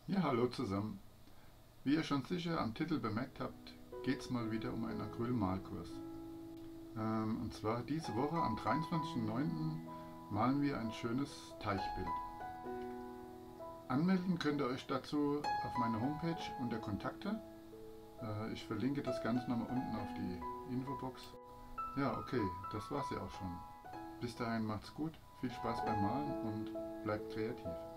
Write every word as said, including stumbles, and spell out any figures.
Ja, hallo zusammen. Wie ihr schon sicher am Titel bemerkt habt, geht es mal wieder um einen Acrylmalkurs. Ähm, und zwar diese Woche am dreiundzwanzigsten neunten malen wir ein schönes Teichbild. Anmelden könnt ihr euch dazu auf meiner Homepage unter Kontakte. Äh, ich verlinke das Ganze nochmal unten auf die Infobox. Ja, okay, das war's ja auch schon. Bis dahin macht's gut, viel Spaß beim Malen und bleibt kreativ.